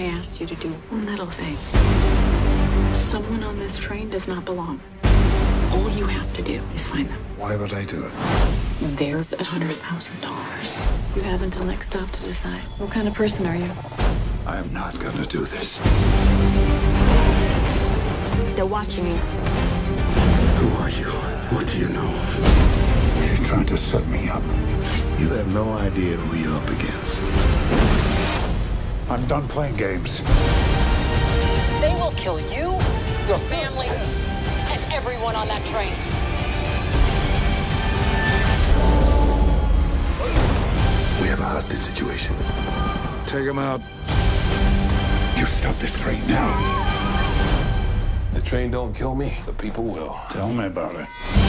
I asked you to do one little thing. Someone on this train does not belong. All you have to do is find them. Why would I do it? There's $100,000. You have until next stop to decide. What kind of person are you? I am not gonna do this. They're watching you. Who are you? What do you know? You're trying to set me up. You have no idea who you're up against. I'm done playing games. They will kill you, your family, and everyone on that train. We have a hostage situation. Take him out. You stop this train now. The train don't kill me, the people will. Tell me about it.